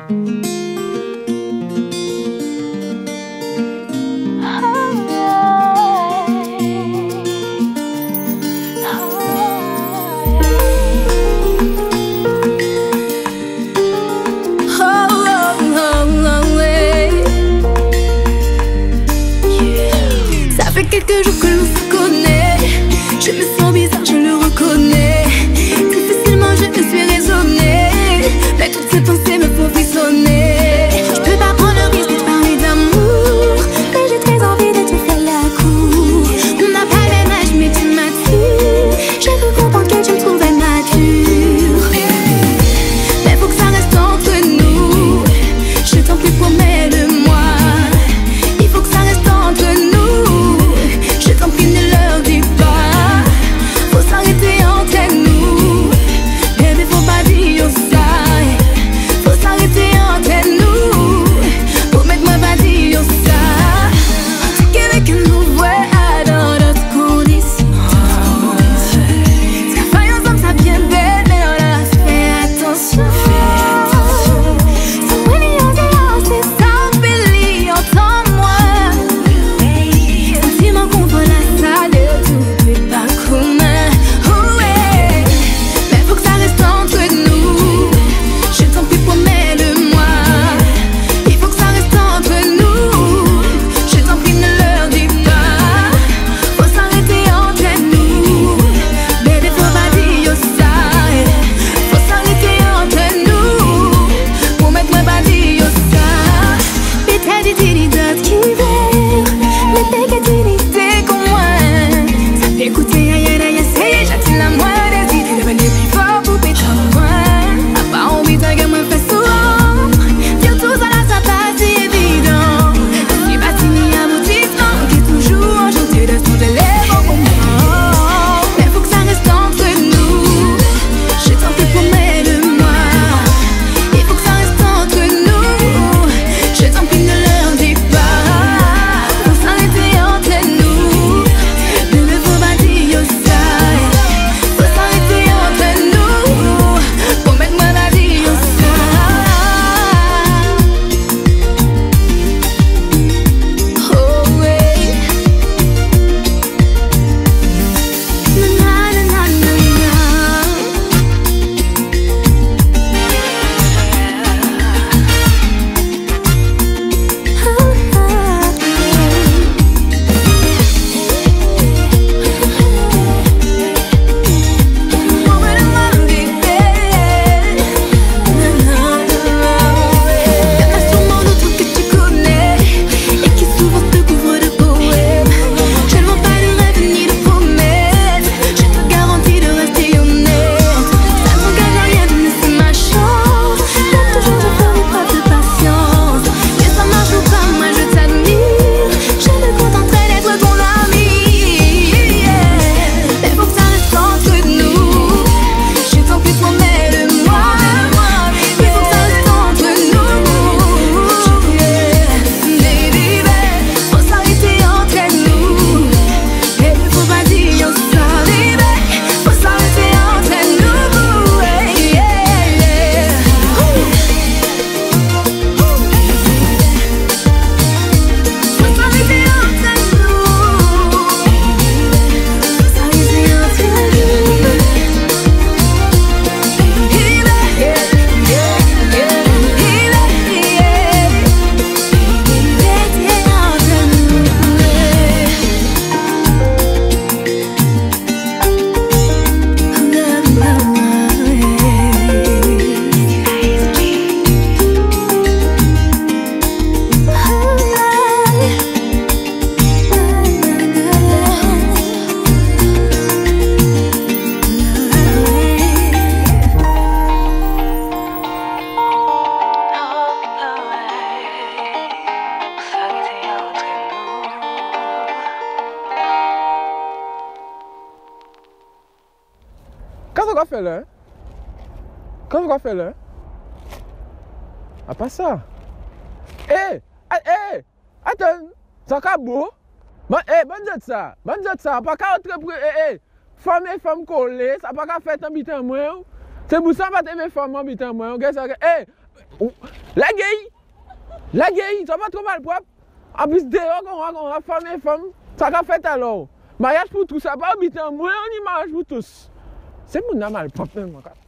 Quelques jours que l'on se connaît, je me sens bizarre, je le reconnais. Difficilement je me suis raisonnée, mais toutes ces pensées me font frissonner. Je peux pas prendre le risque de parler d'amour, mais j'ai très envie de te faire la cour. On n'a pas le même âge mais tu m'attires, j'ai cru comprendre que tu me trouvais mature. Mais faut que ça reste entre nous, je t'en prie promets-le-moi. Il faut que ça reste entre nous, tant pis ne leur dis pas, faut s'arrêter entre nous. Bébé faut pas dire ça, faut s'arrêter entre nous. Pour mettre moi pas dire ça, c'est qu'avec un nouveau dans d'autres conditions. Travailler ensemble ça bien belle, mais on a fait attention. C'est moi l'ignorance, c'est ça, Billy, entends-moi. Sentiment qu'on voit la salle et tout n'est pas commun. Oh ouais, mais faut que ça reste entre nous, je t'en prie promets-le-moi. Il faut que ça reste entre nous, je t'en prie ne leur dis pas. Faut s'arrêter entre nous, bébé faut pas dire ça. Faut s'arrêter entre nous, pour mettre moi pas dire ça. Peut-être dit d'autres qui veulent, mais t'es que tu comme moi. Ça fait écouter aïe aïe essayer, j'attire la moindre des idées. Devenir plus fort pour péter moi. A pas envie de que moi fais souvent, dire tout ça là ça pas si évident. Je suis pas ni aboutissement, qui est toujours enchanté de son élève au moment. Mais faut que ça reste entre nous, je t'en prie promets-le-moi. Il faut que ça reste entre nous, je t'en prie ne leur dis pas. Faut s'arrêter entre nous, bébé faut pas dire ça. Faut s'arrêter entre nous, pour mettre moi pas dire ça. Oh ouais, na na na na Qu'est-ce qu'on fait là? Qu'est-ce qu'on fait là? Ah, pas ça. Eh! Eh! Attends! Ça va beau? Eh, bonne jet ça! Bonne jet ça! Pas qu'à entrer pour. Femme et femme collées, ça pas qu'à faire un bitin moins. C'est pour ça que je vais faire un bitin moins. Eh! La gueille, ça va trop mal propre. En plus, dehors, on a femme et femme. Ça va fait alors. Mariage pour tous, ça va habiter en moi, on y mariage pour tous. C'est mon mal propre, même.